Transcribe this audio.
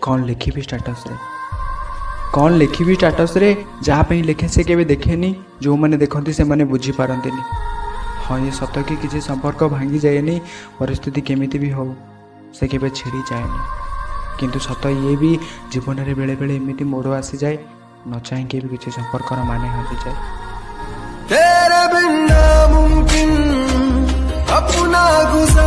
कौन लिखी स्टाटस रे कौन लिखी स्टाटस रे जहाँ लिखे से केवे देखेनी जो मैंने देखती से मैंने बुझी पारती। हाँ ये सत कि किसी संपर्क भांगी जाएनी परिस्थिति केमिति भी हो से केवे छिड़ी जाएनी किंतु सत ये भी जीवन में बेले बेले एमती मोड़ आसी जाए न चाहिए भी किसी संपर्क माने हटि जाए। तेरे बिना मुमकिन अपना गुजर